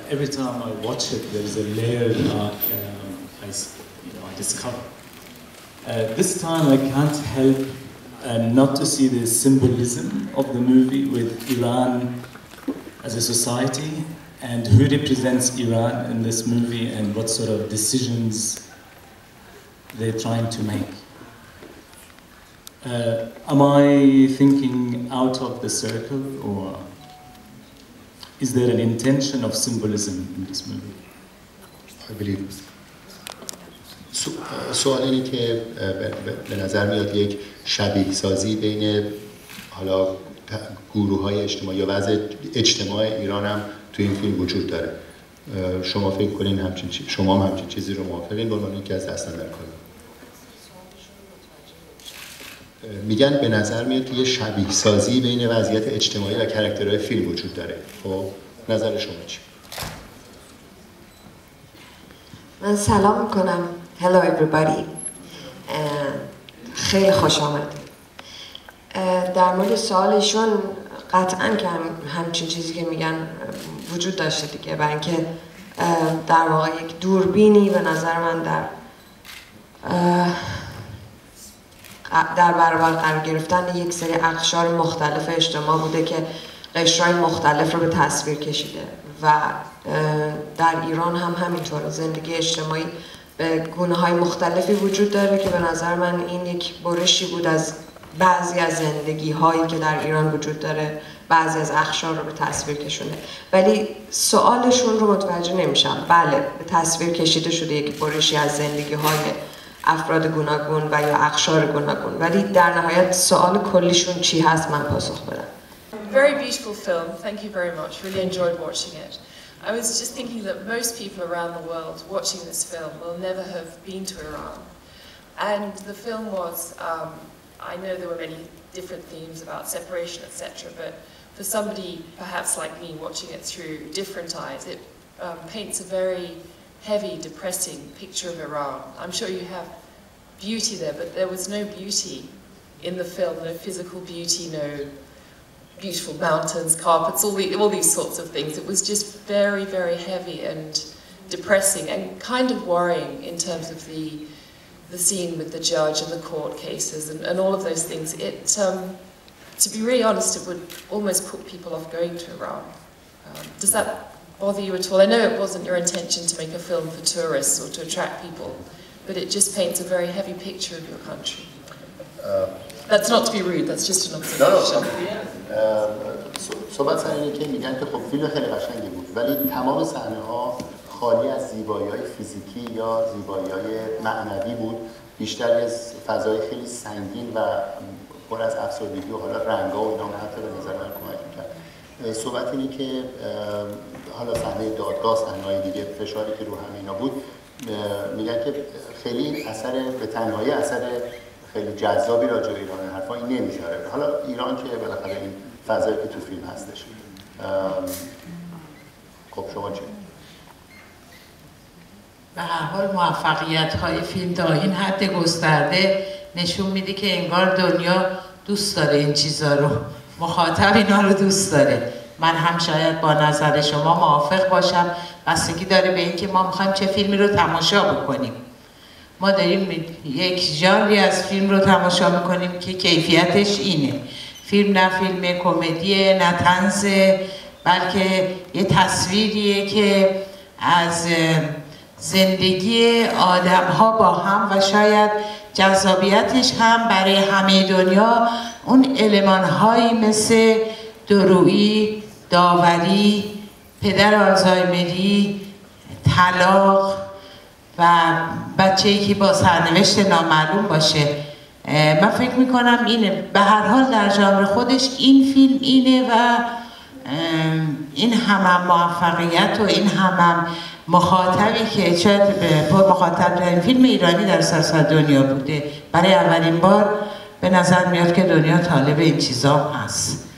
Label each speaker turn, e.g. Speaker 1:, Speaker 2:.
Speaker 1: every time I watch it, there is a layer I discover. This time I can't help not to see the symbolism of the movie with Iran as a society and who represents Iran in this movie and what sort of decisions they're trying to make. Am I thinking out of the circle, or is there an intention of symbolism in this movie?
Speaker 2: I believe. سوال اینه که به نظر میاد یک شبیه سازی بین حالا گروه‌های اجتماعی یا وضع اجتماع ایران هم تو این فیلم وجود داره. شما فکر کنین شما هم همچین چیزی رو موافقین؟ به عنوان یکی از دستاندرکاران میگن به نظر میاد که یه شبیه سازی بین وضعیت اجتماعی و کاراکترهای فیلم وجود داره. خب نظر شما چی؟
Speaker 3: من سلام میکنم. Hello everybody. خیلی خوش آمدید. در مورد سوالشون قطعاً که همچین چیزی که میگن وجود داشته دیگه، برای اینکه در واقع یک دوربینی به نظر من در برابر قرار گرفتن یک سری اقشار مختلف اجتماع بوده که قشرهای مختلف رو به تصویر کشیده و در ایران هم همینطور زندگی اجتماعی به گونه‌های مختلفی وجود داره که به نظر من این یک برشی بود از بعضی از زندگی‌هایی که در ایران وجود داره، بعضی از اقشار رو به تصویر کشونده. ولی سوالشون رو متوجه نمیشم. بله، به تصویر کشیده شده یک برشی از زندگی‌های افراد گوناگون و یا اقشار گوناگون، ولی در نهایت سوال کلیشون چی هست من پاسخ بدم.
Speaker 4: Very beautiful film. Thank you very much. Really enjoyed watching it. I was just thinking that most people around the world watching this film will never have been to Iran. And the film was, I know there were many different themes about separation, etc., but for somebody perhaps like me watching it through different eyes, it paints a very heavy, depressing picture of Iran. I'm sure you have beauty there, but there was no beauty in the film, no physical beauty, no beautiful mountains, carpets, all these sorts of things. It was just very, very heavy and depressing and kind of worrying in terms of the scene with the judge and the court cases and all of those things. It, to be really honest, it would almost put people off going to Iran. Does that bother you at all? I know it wasn't your intention to make a film for tourists or to attract people, but it just paints a very heavy picture of your country. That's not to be rude, that's just an observation.
Speaker 2: صحبت سر اینه که میگن که خب فیلم خیلی قشنگی بود، ولی تمام صحنه‌ها خالی از زیبایی‌های فیزیکی یا زیبایی‌های معنوی بود، بیشتر از فضای خیلی سنگین و پر از افسردگی و حالا رنگ‌ها و اینا حتی به نظر من کمک می‌کرد. صحبت اینه که حالا صحنه دادگاه، صحنه‌های دیگه، فشاری که رو همه اینا بود، میگن که خیلی به تنهایی اثر خیلی جذابی راجع به ایران حرفا این نمیذاره. حالا ایران که بالاخره این فضایی که تو فیلم هستش. خب شما چی؟
Speaker 5: به هر حال موفقیت‌های فیلم تا این حد گسترده نشون میده که انگار دنیا دوست داره این چیزا رو، مخاطب اینا رو دوست داره. من هم شاید با نظر شما موافق باشم، بستگی داره به اینکه ما می‌خوایم چه فیلمی رو تماشا بکنیم. ما داریم یک ژانری از فیلم رو تماشا میکنیم که کیفیتش اینه. فیلم نه فیلم کمدیه، نه طنزه، بلکه یه تصویریه که از زندگی آدم‌ها با هم و شاید جذابیتش هم برای همه دنیا اون المان‌هایی مثل دورویی، داوری، پدر آلزایمری، طلاق و بچه‌ای که با سرنوشت نامعلوم باشه. من فکر میکنم اینه. به هر حال در ژانر خودش این فیلم اینه و این هم موفقیت و این هم مخاطبی که شاید پر مخاطب فیلم ایرانی در سراسر دنیا بوده. برای اولین بار به نظر میاد که دنیا طالب این چیزا هست.